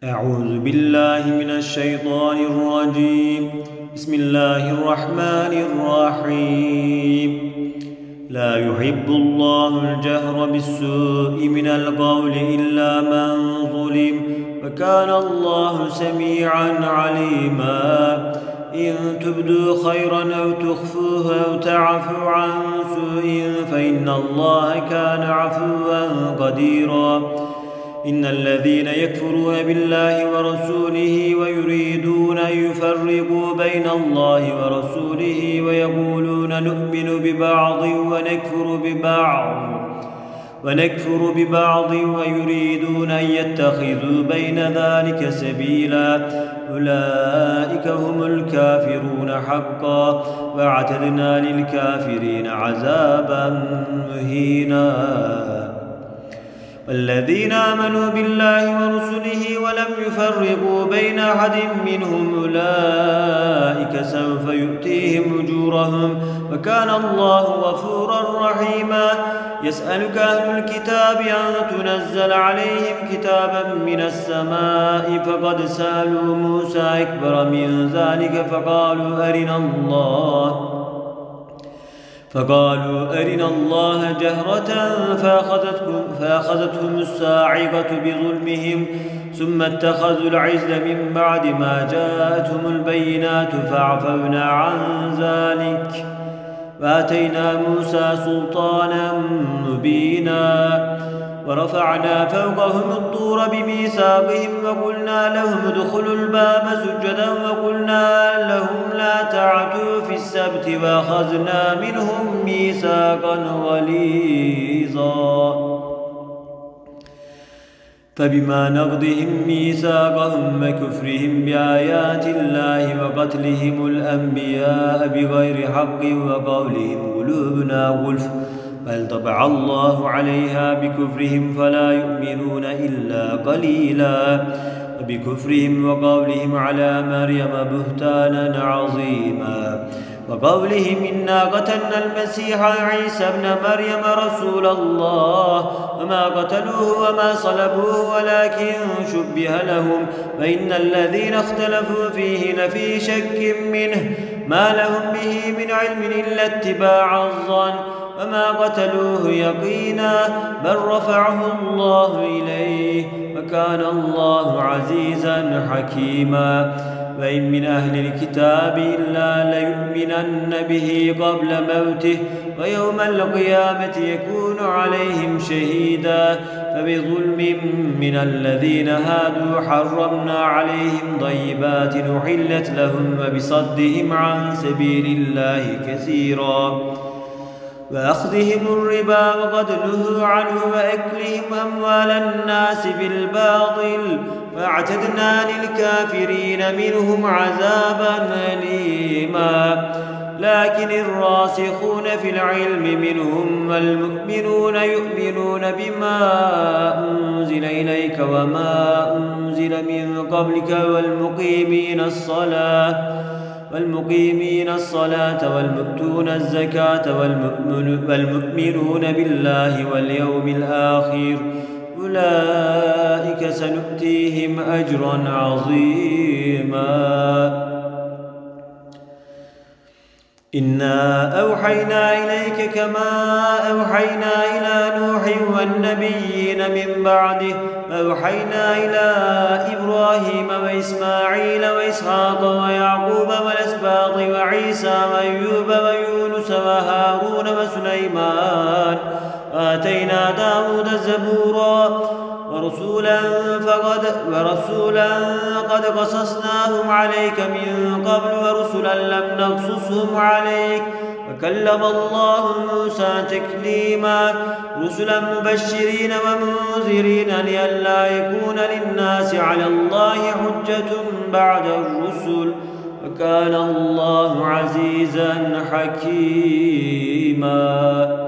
أعوذ بالله من الشيطان الرجيم. بسم الله الرحمن الرحيم. لا يحب الله الجهر بالسوء من القول إلا من ظلم، وكان الله سميعا عليما. إن تبدوا خيرا أو تخفوه أو تعفوا عن سوء فإن الله كان عفوا قديرا. إن الذين يكفرون بالله ورسوله ويريدون أن يفرقوا بين الله ورسوله ويقولون نؤمن ببعض ونكفر ببعض ويريدون أن يتخذوا بين ذلك سبيلا، أولئك هم الكافرون حقا، واعتدنا للكافرين عذابا مهينا. والذين آمنوا بالله ورسله ولم يفرقوا بين أحد منهم أولئك سوف يؤتيهم أجورهم، وكان الله غفورا رحيما. يسألك أهل الكتاب أن تنزل عليهم كتابا من السماء، فقد سألوا موسى أكبر من ذلك فقالوا أرنا الله جهرة فأخذتهم الصاعقة بظلمهم، ثم اتخذوا العجل من بعد ما جاءتهم البينات فعفونا عن ذلك، وآتينا موسى سلطانا مبينا. ورفعنا فوقهم الطور بميثاقهم وقلنا لهم ادخلوا الباب سجدا وقلنا لهم لا تعدوا في السبت، وأخذنا منهم ميثاقا غليظا. فبما نقضهم ميثاقهم وكفرهم بآيات الله وقتلهم الأنبياء بغير حق وقولهم قلوبنا غلف، بل طبع الله عليها بكفرهم فلا يؤمنون إلا قليلا. وبكفرهم وقولهم على مريم بهتانا عظيما، وقولهم إنا قتلنا المسيح عيسى ابن مريم رسول الله وما قتلوه وما صلبوه ولكن شبه لهم، وإن الذين اختلفوا فيه لفي شك منه، ما لهم به من علم إلا اتباع الظن، وما قتلوه يقينا بل رفعه الله إليه، وكان الله عزيزا حكيما. وإن من أهل الكتاب إلا ليؤمنن به قبل موته، ويوم القيامة يكون عليهم شهيدا. فبظلم من الذين هادوا حرمنا عليهم طيبات أحلت لهم، وبصدهم عن سبيل الله كثيرا، وأخذهم الربا وقد نهوا عنه، وأكلهم أموال الناس بالباطل، واعتدنا للكافرين منهم عذابا أليما. لكن الراسخون في العلم منهم والمؤمنون يؤمنون بما أنزل إليك وما أنزل من قبلك والمقيمين الصلاة والمؤتون الزكاة والمؤمنون بالله واليوم الآخر، أولئك سنؤتيهم أجرا عظيما. إنا أوحينا إليك كما أوحينا إلى نوح والنبيين من بعده، أوحينا إلى إبراهيم وإسماعيل وإسحاق ويعقوب والأسباط وعيسى وأيوب ويونس وهارون وسليمان، وآتينا داود زبورا. ورسولا قد قصصناهم عليك من قبل، ورسلا لم نقصصهم عليك، وكلم الله موسى تكليما. رسلا مبشرين ومنذرين لئلا يكون للناس على الله حجة بعد الرسل، وكان الله عزيزا حكيما.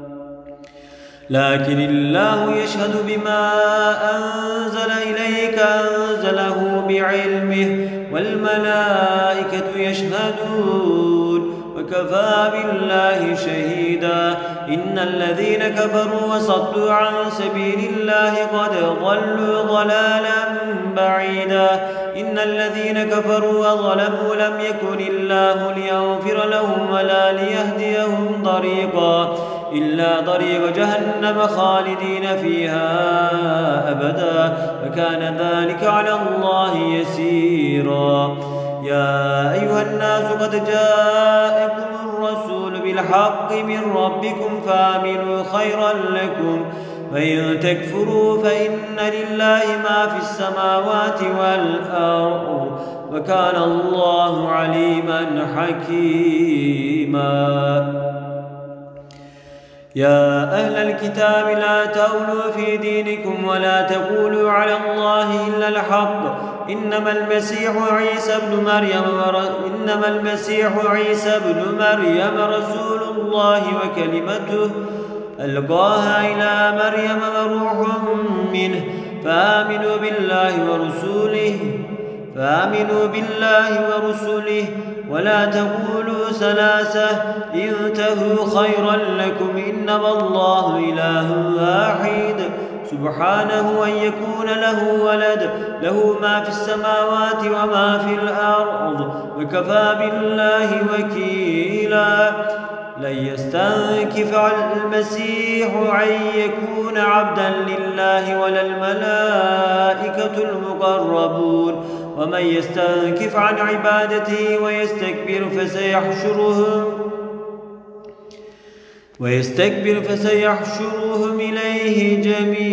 لكن الله يشهد بما أنزل إليك أنزله بعلمه، والملائكة يشهدون، وكفى بالله شهيدا. إن الذين كفروا وصدوا عن سبيل الله قد ضلوا ضلالا بعيدا. إن الذين كفروا وظلموا لم يكن الله ليغفر لهم ولا ليهديهم طريقا إلا طريق جهنم خالدين فيها أبدا وكان ذلك على الله يسيرا. يا أيها الناس قد جاءكم الرسول بالحق من ربكم فآمنوا خيرا لكم وإن تكفروا فإن لله ما في السماوات والأرض وكان الله عليما حكيما. يا أهل الكتاب لا تغلوا في دينكم ولا تقولوا على الله إلا الحق إنما المسيح عيسى بن مريم رسول الله وكلمته ألقاها إلى مريم وروح منه فآمنوا بالله ورسله ولا تقولوا ثلاثة انتهوا خيرا لكم إنما الله إله واحد سبحانه أن يكون له ولد له ما في السماوات وما في الأرض وكفى بالله وكيلا. لن يستنكف المسيح أن يكون عبدا لله ولا الملائكة المقربون ومن يستنكف عن عبادته ويستكبر فسيحشرهم إليه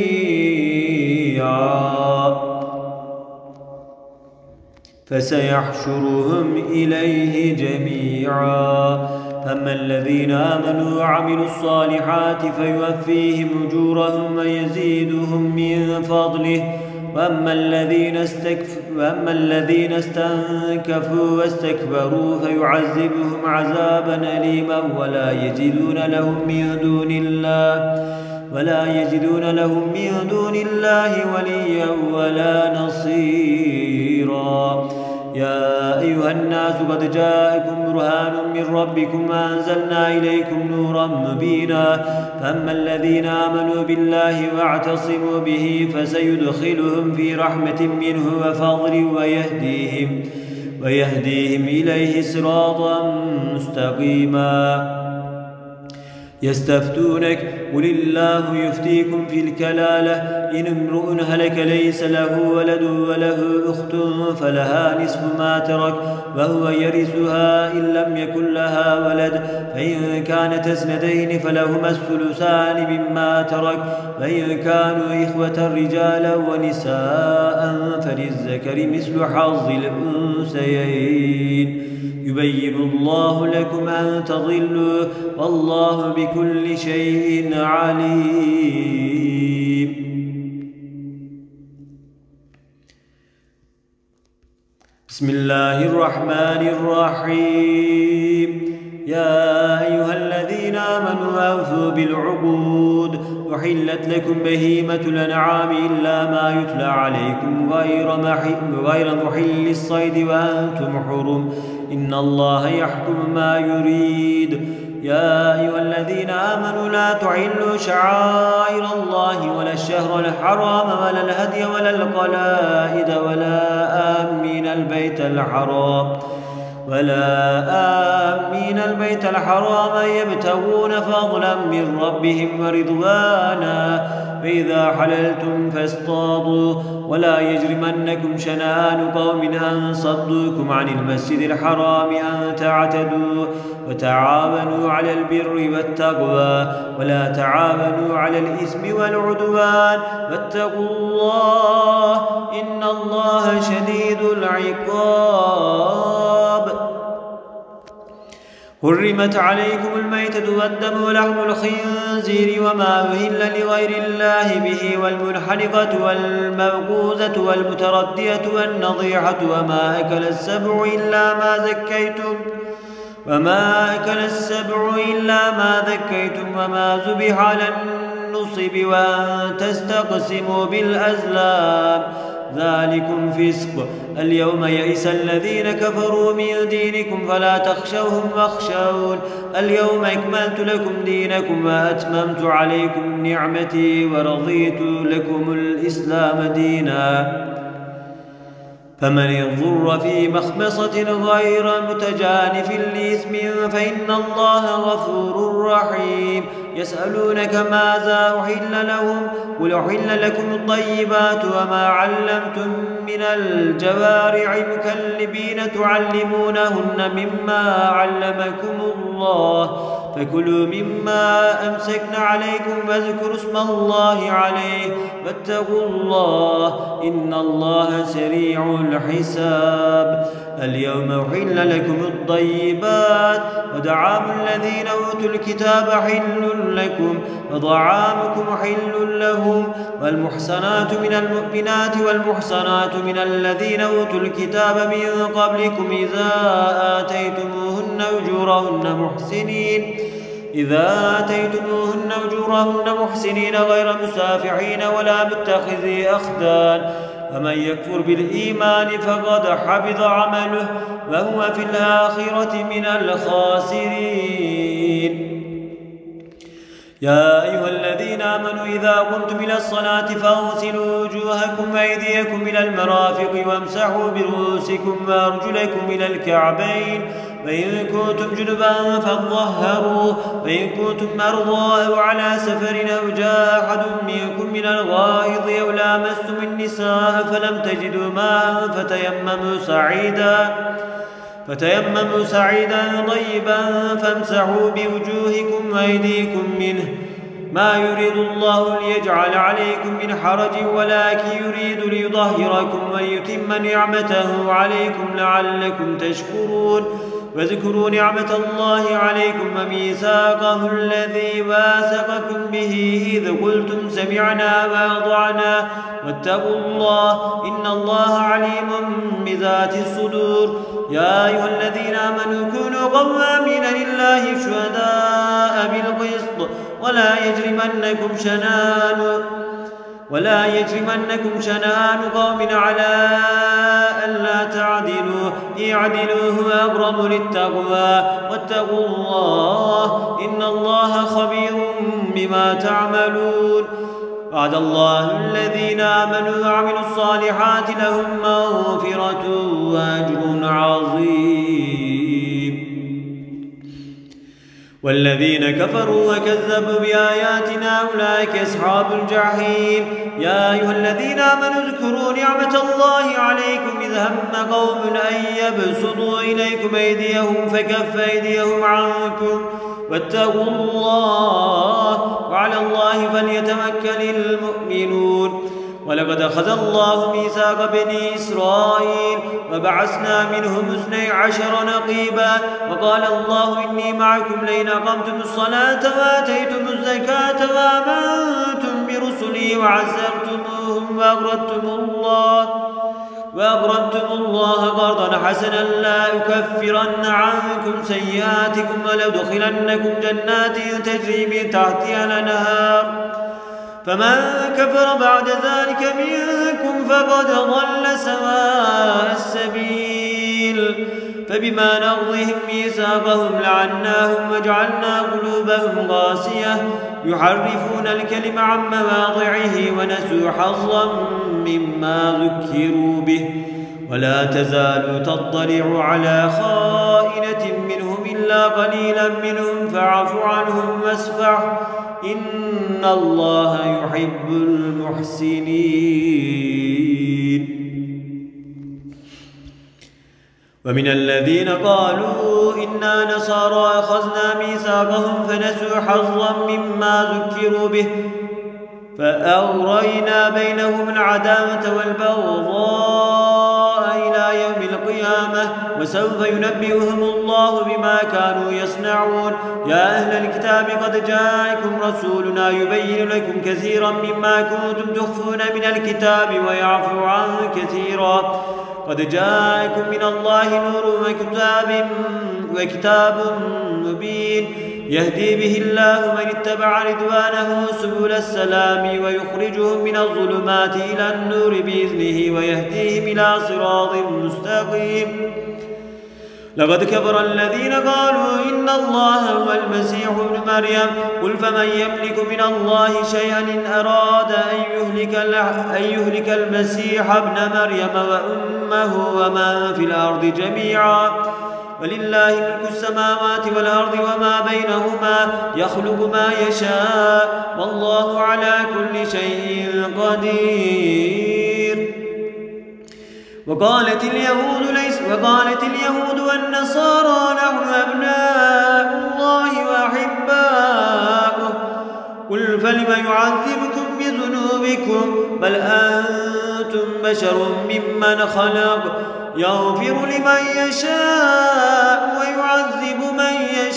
جميعا. فأما الذين آمنوا وعملوا الصالحات فيوفيهم أجورهم ويزيدهم من فضله وأما الذين استنكفوا واستكبروا فيعذبهم عذابا أليما ولا يجدون لهم من دون الله وليا ولا نصيرا. يا أيها الناس قد جاءكم برهان من ربكم وأنزلنا إليكم نورا مبينا. فأما الذين آمنوا بالله واعتصموا به فسيدخلهم في رحمة منه وفضل ويهديهم إليه صراطا مستقيما. يستفتونك قل الله يفتيكم في الكلالة إن امرؤ هلك ليس له ولد وله أخت فلها نصف ما ترك وهو يرثها إن لم يكن لها ولد فإن كانت اثنتين فلهما الثلثان مما ترك فإن كانوا إخوة رجالا ونساء فللذكر مثل حظ الأنثيين. يبين الله لكم أن تضلوا والله بكل شيء عليم. بسم الله الرحمن الرحيم. يا أيها الذين آمنوا أوفوا بالعقود وحلت لكم بهيمة الأنعام إلا ما يتلى عليكم غير محل الصيد وأنتم حرم إن الله يحكم ما يريد. يا أيها الذين آمنوا لا تعلوا شعائر الله ولا الشهر الحرام ولا الهدي ولا القلائد ولا آمين البيت الحرام يبتغون فضلا من ربهم ورضوانا فإذا حللتم فاصطادوا ولا يجرمنكم شنآن قوم أن صدوكم عن المسجد الحرام أن تعتدوا وتعاونوا على البر والتقوى ولا تعاونوا على الإثم والعدوان واتقوا الله إن الله شديد العقاب. حرمت عليكم الميتة والدم ولحم الخنزير وما أهل لغير الله به والمنحنقة والموقوذة والمتردية والنضيحة وما أكل السبع إلا ما ذكيتم وما ذبح على النصب وأن تستقسموا بالأزلام ذلكم فسق. اليوم يئس الذين كفروا من دينكم فلا تخشوهم واخشون. اليوم أكملت لكم دينكم وأتممت عليكم نعمتي ورضيت لكم الإسلام دينا. فمن يضر في مخمصة غير متجانف لإثم فإن الله غفور رحيم. يسألونك ماذا أحل لهم قل أحل لكم الطيبات وما علمتم من الجوارح مكلبين تعلمونهن مما علمكم الله فكلوا مما أمسكن عليكم واذكروا اسم الله عليه واتقوا الله إن الله سريع الحساب. اليوم أحل لكم الطيبات وطعام الذين أوتوا الكتاب حل لكم وطعامكم حل لهم والمحصنات من المؤمنات والمحصنات من الذين أوتوا الكتاب من قبلكم إذا آتيتموهن أجورهن محسنين غير مسافحين ولا متخذي أخدان. فمن يكفر بالإيمان فقد حبط عمله وهو في الآخرة من الخاسرين. يا أيها الذين آمنوا إذا قمتم إلى الصلاة فاغسلوا وجوهكم وأيديكم إلى المرافق وامسحوا برؤوسكم وأرجلكم إلى الكعبين وإن كنتم جنبا فاطهروا وإن كنتم مرضى أو على سفر أو جاء أحد منكم من الغائط أو لامستم النساء فلم تجدوا ماء فتيمموا سعيدا طيبا فامسحوا بوجوهكم وأيديكم منه ما يريد الله ليجعل عليكم من حرج ولكن يريد ليطهركم وليتم نعمته عليكم لعلكم تشكرون. واذكروا نعمة الله عليكم وميثاقه الذي واثقكم به إذ قلتم سمعنا وأطعنا واتقوا الله إن الله عليم بذات الصدور. يا أيها الذين آمنوا كونوا قوامين لله شهداء بالقسط ولا يجرمنكم شنآن قوم على ألا تعدلوا اعدلوا هو أقرب للتقوى واتقوا الله إن الله خبير بما تعملون. وعد الله الذين آمنوا وعملوا الصالحات لهم مغفرة وأجر عظيم. والذين كفروا وكذبوا بآياتنا أولئك أصحاب الجحيم. يا أيها الذين آمنوا اذكروا نعمة الله عليكم إذ هم قوم أن يبسطوا إليكم أيديهم فكف أيديهم عنكم واتقوا الله وعلى الله فليتوكل المؤمنون. ولقد أخذ الله ميثاق بني إسرائيل وبعثنا منهم 12 نقيبا وقال الله إني معكم لئن أقمتم الصلاة وآتيتم الزكاة وآمنتم برسلي وعزرتموهم وأقرضتم الله قرضا حسنا لا أكفرن عنكم سيئاتكم ولأدخلنكم جنات تجري من تحتها الأنهار فمن كفر بعد ذلك منكم فقد ضل سواء السبيل. فبما نقضهم ميثاقهم لعناهم وجعلنا قلوبهم قاسية يحرفون الكلم عن مواضعه ونسوا حظا مما ذكروا به ولا تزال تطلع على خائنة منهم إلا قليلا منهم فاعف عنهم واصفح إن الله يحب المحسنين. ومن الذين قالوا إنا نصارى أخذنا ميثاقهم فنسوا حظا مما ذكروا به فأغرينا بينهم العداوة والبغضاء إلى يوم القيامة وسوف ينبئهم الله بما كانوا يصنعون. يا أهل الكتاب قد جاءكم رسولنا يبين لكم كثيرا مما كنتم تخفون من الكتاب ويعفو عن كثيرا قد جاءكم من الله نور وكتاب مبين يهدي به الله من اتبع رضوانه سبل السلام ويخرجهم من الظلمات إلى النور بإذنه ويهديهم إلى صراط مستقيم. لقد كفر الذين قالوا إن الله هو المسيح ابن مريم قل فمن يملك من الله شيئا إن أراد أن يهلك المسيح ابن مريم وأمه وما في الأرض جميعا ولله ملك السماوات والأرض وما بينهما يخلق ما يشاء والله على كل شيء قدير. وقالت اليهود والنصارى نحن أبناء الله وأحباؤه قل فلم يعذبكم بذنوبكم بل أنتم بشر ممن خلق يغفر لمن يشاء ويعذب من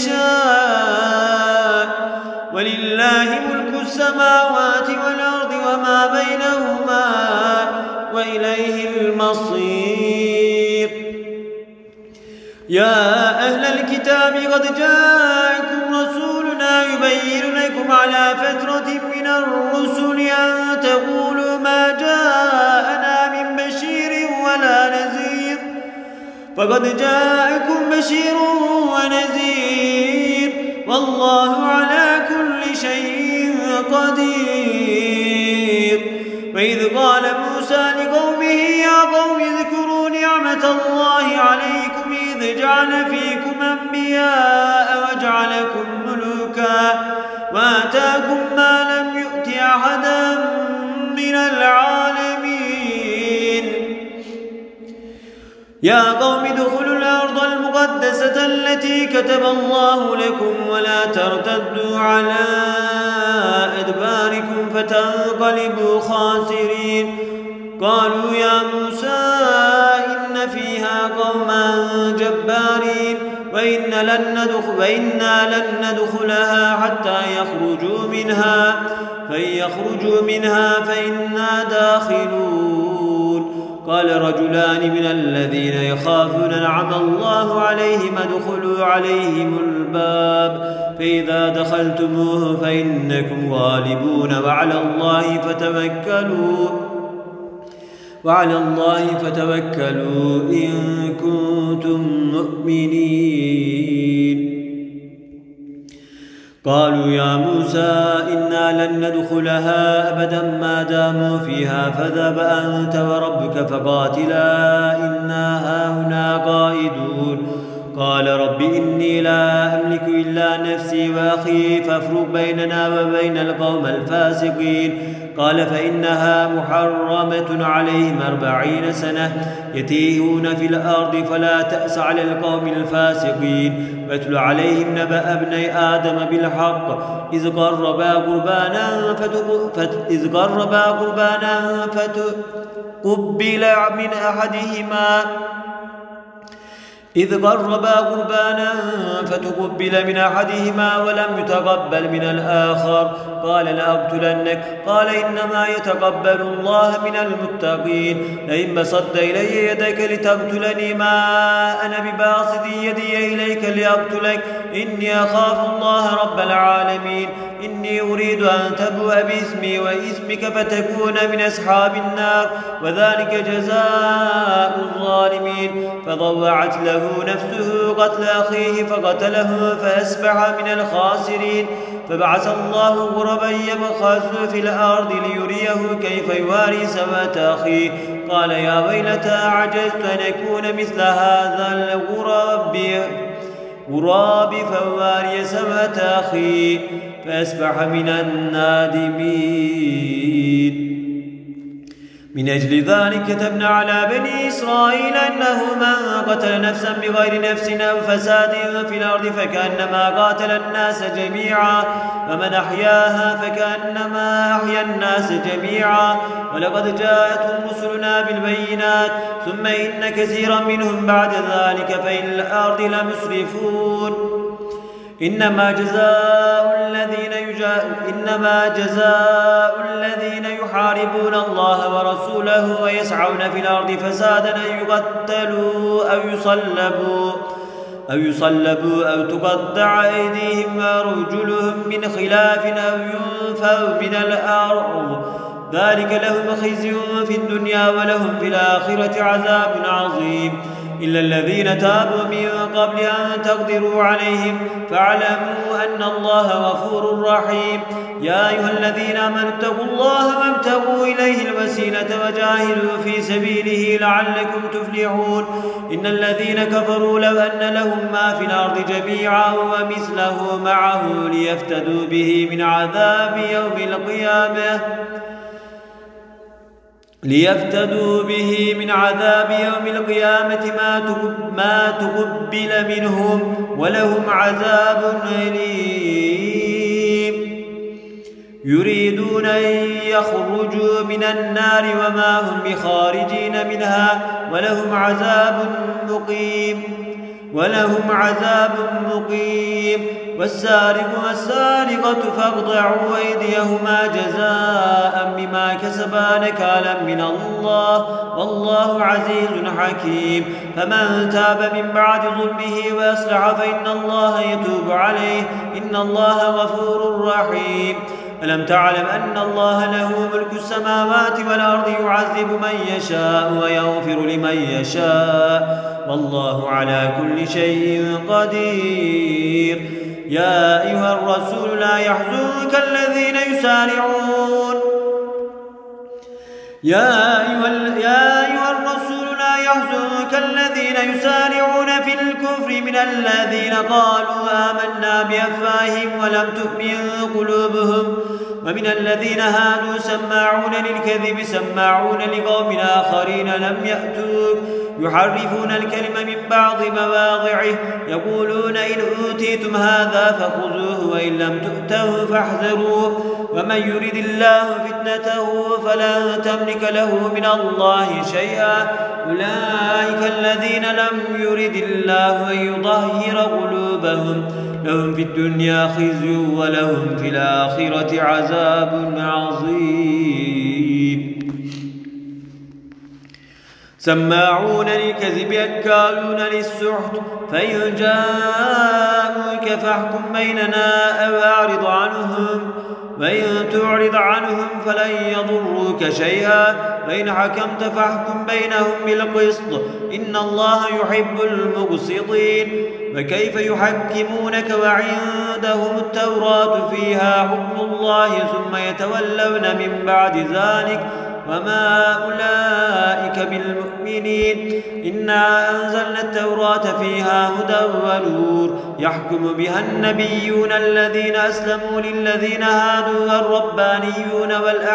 يشاء ولله ملك السماوات والأرض وما بينهما وإليه المصير. يا أهل الكتاب قد جاءكم رسولنا يبين لكم على فترة من الرسل أن تقولوا ما جاءنا من بشير ولا نذير فقد جاءكم بشير ونذير والله على كل شيء قدير. وإذ قال موسى لقومه يا قوم اذكروا نعمة الله عليكم إذ جعل فيكم أنبياء وجعلكم ملوكا وآتاكم ما لم يؤت أحدا من العالمين. يا قوم ادخلوا الأرض المقدسة التي كتب الله لكم ولا ترتدوا على أدباركم فتنقلبوا خاسرين. قالوا يا موسى إن فيها قوما جبارين وإنا لن ندخلها حتى يخرجوا منها فإن يخرجوا منها فإنا داخلون. قال رجلان من الذين يخافون أنعم الله عليهم ادخلوا عليهم الباب فإذا دخلتموه فإنكم غالبون وعلى الله فتوكلوا إن كنتم مؤمنين. قالوا يا موسى إنا لن ندخلها أبدا ما داموا فيها فاذهب أنت وربك فقاتلا إنا هاهنا قائدون. قال رب إني لا أملك إلا نفسي وأخي فافرق بيننا وبين القوم الفاسقين. قال فإنها محرمة عليهم 40 سنة يتيهون في الأرض فلا تأس على القوم الفاسقين. واتل عليهم نبأ ابني آدم بالحق إذ قربا قربانا فتقبل من أحدهما ولم يتقبل من الآخر قال لأقتلنك قال إنما يتقبل الله من المتقين. لئن بسطت إلي يدك لتقتلني ما أنا بباسط يدي إليك لأقتلك إني أخاف الله رب العالمين. إني أريد أن تبوء باسمي وإسمك فتكون من أصحاب النار وذلك جزاء الظالمين. فضوعت له نفسه قتل أخيه فقتله فأصبح من الخاسرين. فبعث الله غربا يبحث في الأرض ليريه كيف يواري سوءة أخيه قال يا ويلتى عجزت أن أكون مثل هذا الغراب فواري سوءة أخيه فأصبح من النادمين. من أجل ذلك كتبنا على بني إسرائيل أنه من قتل نفسا بغير نفس أو فساد في الأرض فكأنما قاتل الناس جميعا ومن أحياها فكأنما أحيا الناس جميعا. ولقد جاءتهم رسلنا بالبينات ثم إن كثيرا منهم بعد ذلك في الأرض لمسرفون. إنما جزاء الذين يحاربون الله ورسوله ويسعون في الأرض فسادا أن يقتلوا أو يصلبوا أو تقطع أيديهم وأرجلهم من خلاف أو ينفوا من الأرض ذلك لهم خزي في الدنيا ولهم في الآخرة عذاب عظيم إلا الذين تابوا من قبل أن تقدروا عليهم فاعلموا أن الله غفور رحيم يا أيها الذين آمنوا اتقوا الله وابتغوا إليه الوسيلة وجاهدوا في سبيله لعلكم تفلحون إن الذين كفروا لو أن لهم ما في الأرض جميعا ومثله معه ليفتدوا به من عذاب يوم القيامة ما تقبل منهم ولهم عذاب أليم يريدون أن يخرجوا من النار وما هم بخارجين منها ولهم عذاب مقيم والسارق والسارقة فاقطعوا أيديهما جزاء بما كسبا نكالا من الله والله عزيز حكيم فمن تاب من بعد ظلمه وأصلح فإن الله يتوب عليه إن الله غفور رحيم ألم تعلم أن الله له ملك السماوات والأرض يعذب من يشاء ويغفر لمن يشاء والله على كل شيء قدير يا أيها الرسول لا يحزنك الذين يسارعون في الكفر من الذين قالوا آمنا بأفواههم ولم تؤمن قلوبهم ومن الذين هادوا سماعون للكذب سماعون لقوم آخرين لم يأتوك يحرفون الكلم من بعض مواضعه يقولون إن أوتيتم هذا فخذوه وإن لم تؤتوه فاحذروه ومن يرد الله فتنته فلن تملك له من الله شيئا أولئك الذين لم يرد الله أن يطهر قلوبهم لهم في الدنيا خزي ولهم في الآخرة عذاب عظيم سماعون للكذب أكالون للسحت فإن جاءوك فاحكم بيننا أو أعرض عنهم وإن تعرض عنهم فلن يضروك شيئا وإن حكمت فاحكم بينهم بالقسط إن الله يحب المقسطين وكيف يحكمونك وعندهم التوراة فيها حكم الله ثم يتولون من بعد ذلك وما أولئك بالمؤمنين إنا أنزلنا التوراة فيها هدى ونور يحكم بها النبيون الذين أسلموا للذين هادوا والربانيون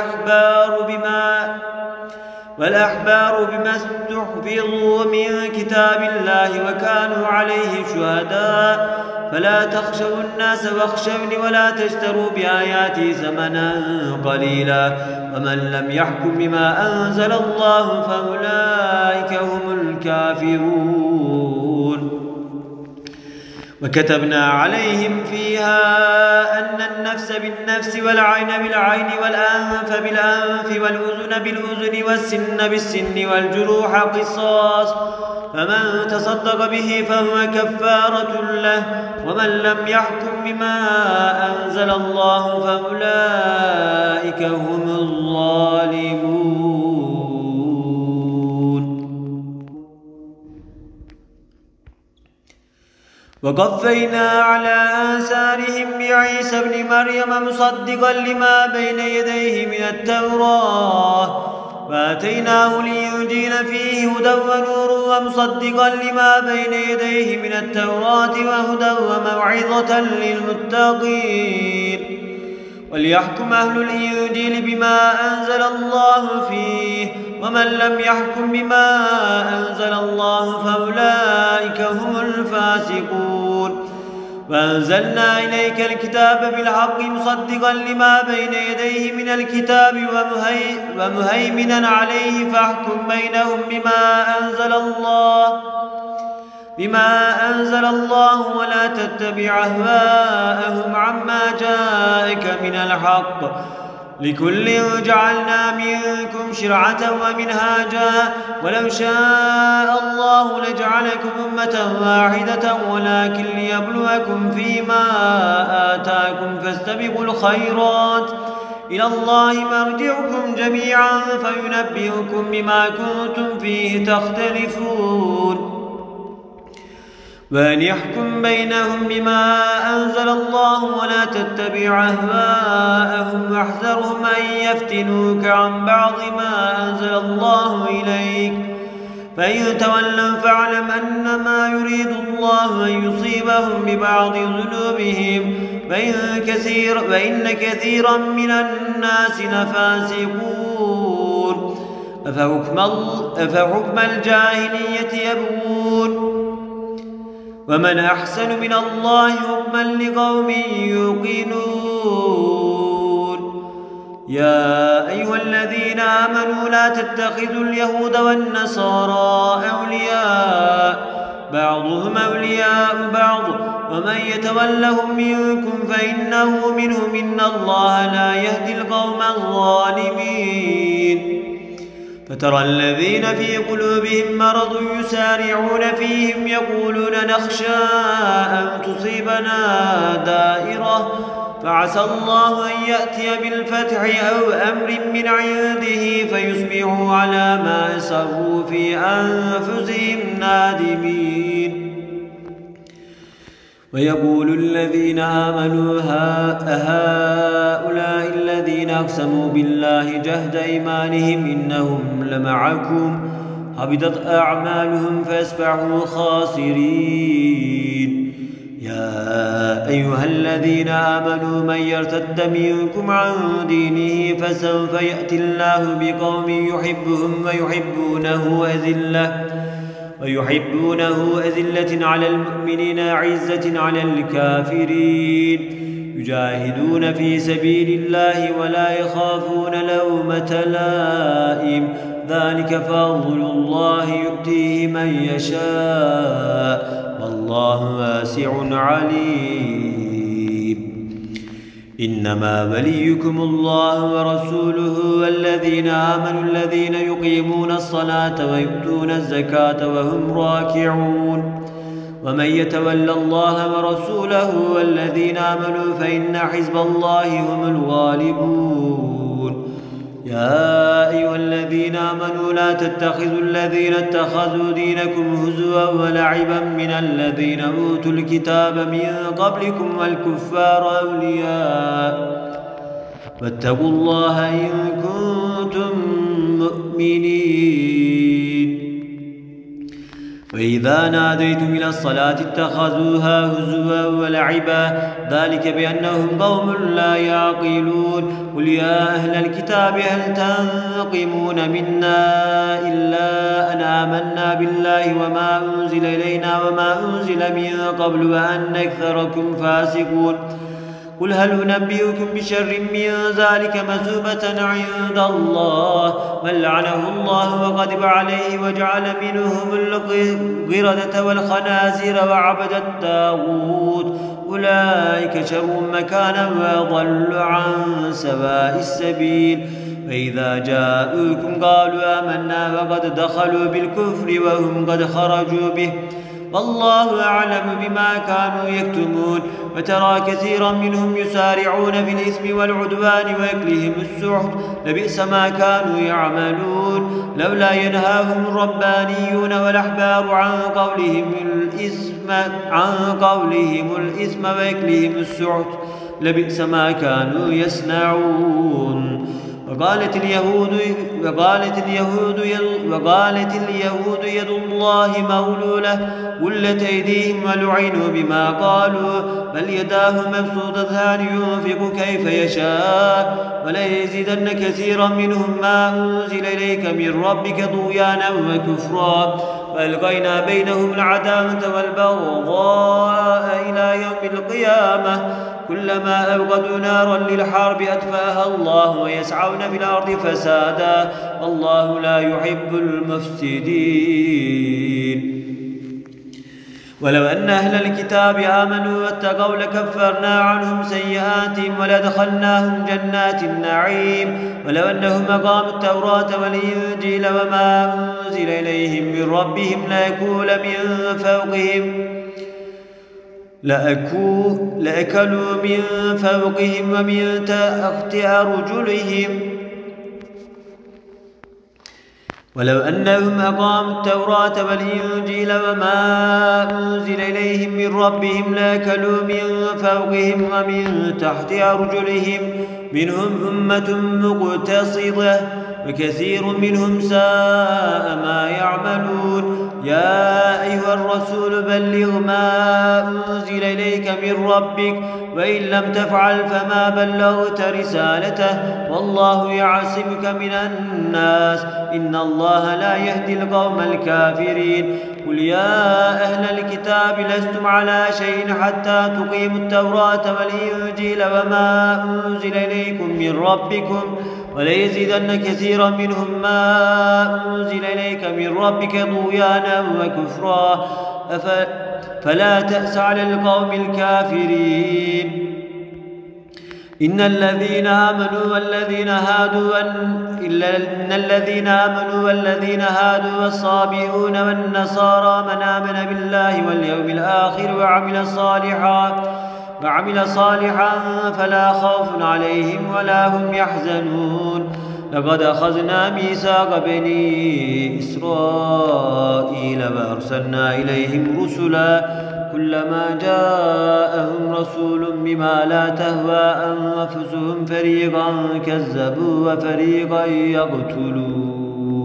والأحبار بما استحفظوا من كتاب الله وكانوا عليه شهداء فلا تخشوا الناس واخشوني ولا تشتروا بآياتي ثمنا قليلا ومن لم يحكم بما أنزل الله فأولئك هم الكافرون وكتبنا عليهم فيها أن النفس بالنفس والعين بالعين والأنف بالأنف والأذن بالأذن والسن بالسن والجروح قصاص فمن تصدق به فهو كفارة له ومن لم يحكم بما أنزل الله فأولئك هم الظالمون وقفينا على آثارهم بعيسى ابن مريم مصدقا لما بين يديه من التوراة وآتيناه الإنجيل فيه هدى ونور ومصدقا لما بين يديه من التوراة وهدى وموعظة للمتقين وليحكم أهل الإنجيل بما أنزل الله فيه ومن لم يحكم بما أنزل الله فأولئك هم الفاسقون وأنزلنا إليك الكتاب بالحق مصدقا لما بين يديه من الكتاب ومهيمنا عليه فاحكم بينهم بما أنزل الله ولا تتبع أهواءهم عما جاءك من الحق لكل جعلنا منكم شرعة ومنهاجا ولو شاء الله لجعلكم أمة واحدة ولكن ليبلوكم فيما آتاكم فاستبقوا الخيرات إلى الله مرجعكم جميعا فينبئكم بما كنتم فيه تختلفون وأن يحكم بينهم بما أنزل الله ولا تتبع أهواءهم واحذرهم أن يفتنوك عن بعض ما أنزل الله إليك فإن تولوا فاعلم أنما يريد الله أن يصيبهم ببعض ذنوبهم وإن كثيرا من الناس لفاسقون أفحكم الجاهلية يبغون ومن أحسن من الله حكما لقوم يوقنون يا أيها الذين آمنوا لا تتخذوا اليهود والنصارى أولياء بعضهم أولياء بعض ومن يتولهم منكم فإنه منهم إن الله لا يهدي القوم الظالمين فترى الذين في قلوبهم مرض يسارعون فيهم يقولون نخشى أن تصيبنا دائرة فعسى الله أن يأتي بالفتح أو أمر من عنده فيصبحوا على ما أسروا في أنفسهم نادمين ويقول الذين آمنوا هؤلاء الذين أقسموا بالله جهد أيمانهم إنهم لمعكم حبطت أعمالهم فأصبحوا خاسرين يا أيها الذين آمنوا من يرتد منكم عن دينه فسوف يأتي الله بقوم يحبهم ويحبونه أذلة على المؤمنين أعزة على الكافرين يجاهدون في سبيل الله ولا يخافون لومة لائم ذلك فضل الله يؤتيه من يشاء والله واسع عليم إنما وليكم الله ورسوله والذين آمنوا الذين يقيمون الصلاة ويؤتون الزكاة وهم راكعون ومن يتول الله ورسوله والذين آمنوا فإن حزب الله هم الغالبون يا أيها الذين آمنوا لا تتخذوا الذين اتخذوا دينكم هزوا ولعبا من الذين أوتوا الكتاب من قبلكم والكفار أولياء واتقوا الله إن كنتم مؤمنين وإذا ناديتم إلى الصلاة اتخذوها هزوا ولعبا ذلك بأنهم قوم لا يعقلون قل يا أهل الكتاب هل تنقمون منا إلا أن آمنا بالله وما أنزل إلينا وما أنزل من قبل وأن أكثركم فاسقون قل هل أنبئكم بشر من ذلك مثوبة عند الله من لعنه الله وغضب عليه وجعل منهم القردة والخنازير وعبد الطاغوت أولئك شر مكانا وأضل عن سواء السبيل فإذا جاءوكم قالوا آمنا وقد دخلوا بالكفر وهم قد خرجوا به والله أعلم بما كانوا يكتمون وترى كثيرا منهم يسارعون في الإثم والعدوان وأكلهم السحت لبئس ما كانوا يعملون لولا ينهاهم الربانيون والأحبار عن قولهم الإثم وأكلهم السحت لبئس ما كانوا يصنعون وقالت اليهود يد الله مغلولة غلت أيديهم ولعنوا بما قالوا بل يداه مبسوطتان ينفق كيف يشاء وليزيدن كثيرا منهم ما أنزل إليك من ربك طغيانا وكفرا وألقينا بينهم العداوة والبغضاء إلى يوم القيامة كلما أوقدوا نارا للحرب أطفأها الله ويسعون في الأرض فسادا والله لا يحب المفسدين ولو أن أهل الكتاب آمنوا واتقوا لكفرنا عنهم سيئاتهم ولدخلناهم جنات النعيم ولو أنهم أقاموا التوراة والإنجيل وما أنزل إليهم من ربهم لأكلوا من فوقهم ومن تحت أرجلهم ولو أنهم أقاموا التوراة والإنجيل وما أنزل إليهم من ربهم لأكلوا من فوقهم ومن تحت أرجلهم منهم أمة مقتصدة وكثير منهم ساء ما يعملون يا أيها الرسول بلغ ما أنزل إليك من ربك وإن لم تفعل فما بلغت رسالته والله يعصمك من الناس إن الله لا يهدي القوم الكافرين قل يا أهل الكتاب لستم على شيء حتى تقيموا التوراة والإنجيل وما أنزل إليكم من ربكم وليزيدن كثيرا منهم ما أنزل إليك من ربك طغيانا وكفرا فلا تأس على القوم الكافرين إن الذين آمنوا والذين هادوا والصابئون والنصارى من آمن بالله واليوم الآخر وعمل صالحا فلا خوف عليهم ولا هم يحزنون لقد أخذنا ميثاق بني إسرائيل وأرسلنا إليهم رسلا كلما جاءهم رسول بما لا تهوى أنفسهم فريقا كذبوا وفريقا يقتلون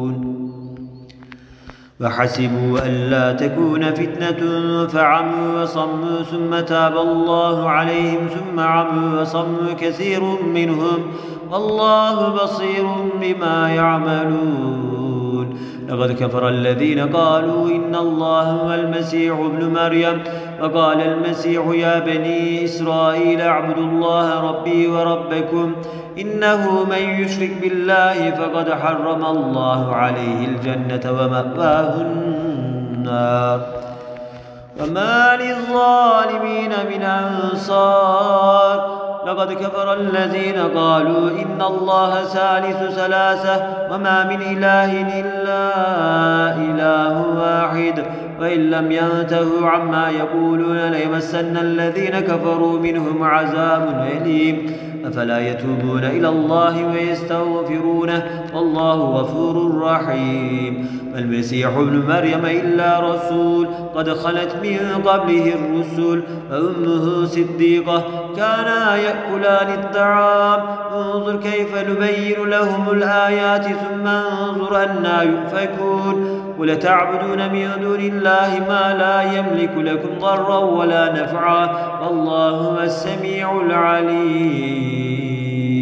وحسبوا ألا تكون فتنة فعموا وصموا ثم تاب الله عليهم ثم عموا وصموا كثير منهم والله بصير بما يعملون لقد كفر الذين قالوا إن الله هو المسيح ابن مريم وقال المسيح يا بني إسرائيل اعبدوا الله ربي وربكم إنه من يشرك بالله فقد حرم الله عليه الجنة ومأواه النار وما للظالمين من أنصار لقد كفر الذين قالوا إن الله ثالث ثلاثة وما من إله إلا إله واحد وإن لم ينتهوا عما يقولون ليمسن الذين كفروا منهم عذاب أليم أفلا يتوبون إلى الله ويستغفرونه والله غفور رحيم المسيح ابن مريم إلا رسول قد خلت من قبله الرسل وأمه صديقة كانا يأكلان الطعام انظر كيف نبين لهم الآيات ثم انظر أنا يؤفكون قل تعبدون من دون الله ما لا يملك لكم ضرا ولا نفعا والله هو السميع العليم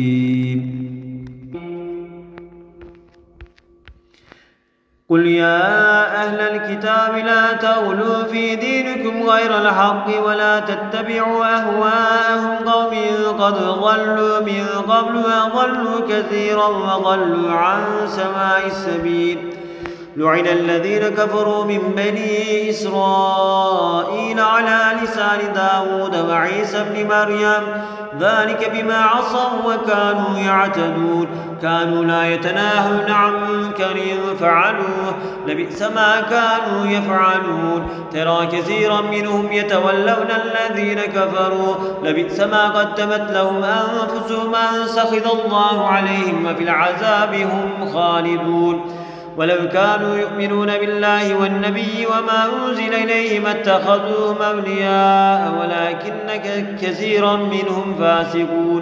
قل يا أهل الكتاب لا تغلوا في دينكم غير الحق ولا تتبعوا أهواءهم قوم قد ضلوا من قبل وضلوا كثيرا وضلوا عن سواء السبيل لعن الذين كفروا من بني إسرائيل على لسان داود وعيسى بن مريم ذلك بما عصوا وكانوا يعتدون كانوا لا يتناهون عن منكر فعلوه لبئس ما كانوا يفعلون ترى كثيرا منهم يتولون الذين كفروا لبئس ما قدمت لهم أنفسهم أن سخط الله عليهم وفي العذاب هم خالدون ولو كانوا يؤمنون بالله والنبي وما أنزل إليهم اتخذوهم أولياء ولكن كثيرا منهم فاسقون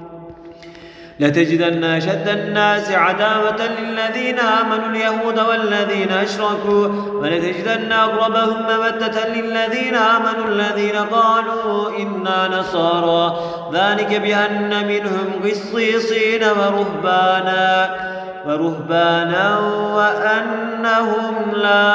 لتجدن أشد الناس عداوة للذين آمنوا اليهود والذين أشركوا ولتجدن أقربهم مودة للذين آمنوا الذين قالوا إنا نصارى ذلك بأن منهم قسيسين ورهبانا وأنهم لا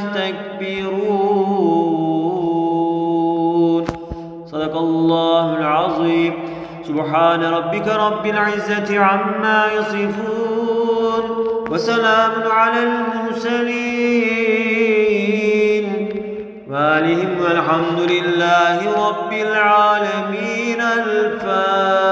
يستكبرون صدق الله العظيم سبحان ربك رب العزة عما يصفون وسلام على المرسلين أعمالهم والحمد لله رب العالمين. الفاتحة.